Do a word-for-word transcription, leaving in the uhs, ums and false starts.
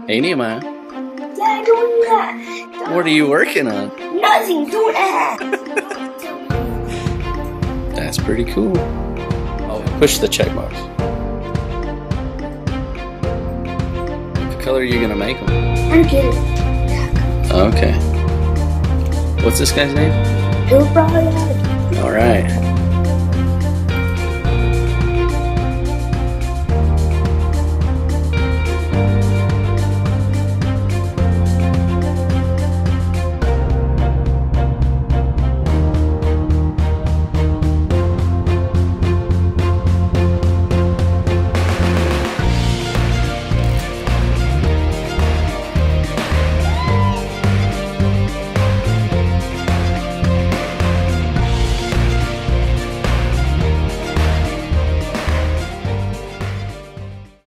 Hey Nehemiah, Dad, don't do that. what are you working on? Nothing, do that. That's pretty cool. Oh, push the check marks. What color are you gonna make them? I'm kidding. Okay. What's this guy's name? Bill Bryant. All right.